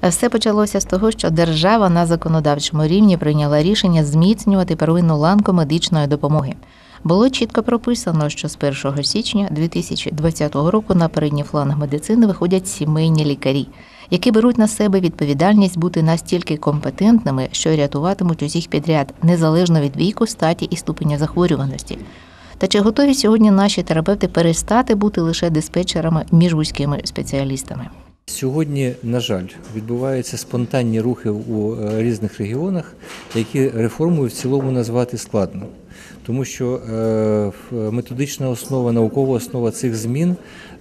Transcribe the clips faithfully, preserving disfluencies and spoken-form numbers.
Все почалося з того, що держава на законодавчому рівні прийняла рішення зміцнювати первинну ланку медичної допомоги. Було чітко прописано, що з першого січня дві тисячі двадцятого року на передній фланг медицини виходять сімейні лікарі, які беруть на себе відповідальність бути настільки компетентними, що рятуватимуть усіх підряд, незалежно від віку, статі і ступеня захворюваності. Та чи готові сьогодні наші терапевти перестати бути лише диспетчерами між вузькими спеціалістами? Сьогодні, на жаль, відбуваються спонтанні рухи у різних регіонах, які реформою в цілому назвати складно. Тому що методична основа, наукова основа цих змін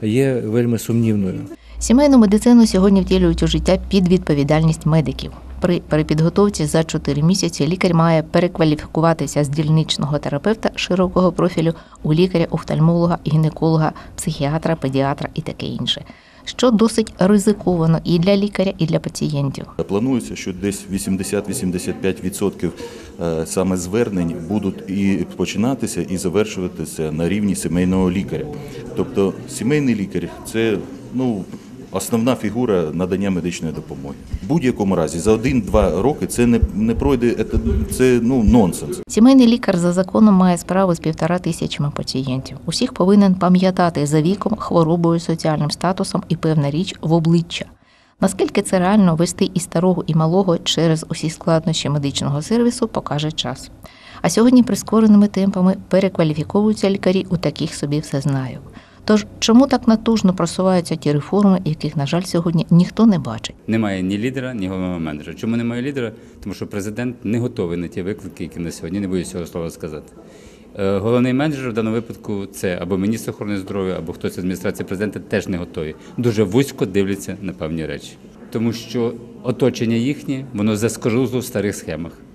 є вельми сумнівною. Сімейну медицину сьогодні втілюють у життя під відповідальність медиків. При перепідготовці за чотири місяці лікар має перекваліфікуватися з дільничного терапевта широкого профілю у лікаря-офтальмолога, гінеколога, психіатра, педіатра і таке інше, що досить ризиковано і для лікаря, і для пацієнтів. Планується, що десь вісімдесят-вісімдесят п'ять відсотків саме звернень будуть і починатися, і завершуватися на рівні сімейного лікаря. Тобто сімейний лікар – це, ну, основна фігура надання медичної допомоги. В будь-якому разі за один-два роки це не, не пройде, це, це ну, нонсенс. Сімейний лікар за законом має справу з півтора тисячами пацієнтів. Усіх повинен пам'ятати за віком, хворобою, соціальним статусом і, певна річ, в обличчя. Наскільки це реально вести і старого, і малого через усі складнощі медичного сервісу, покаже час. А сьогодні прискореними темпами перекваліфіковуються лікарі у таких собі все знаю. Тож, чому так натужно просуваються ті реформи, яких, на жаль, сьогодні ніхто не бачить? Немає ні лідера, ні головного менеджера. Чому немає лідера? Тому що президент не готовий на ті виклики, які на сьогодні, не боюсь цього слова сказати. Головний менеджер в даному випадку – це або міністр охорони здоров'я, або хтось з адміністрації президента, теж не готові. Дуже вузько дивляться на певні речі. Тому що оточення їхнє, воно заскорузло в старих схемах.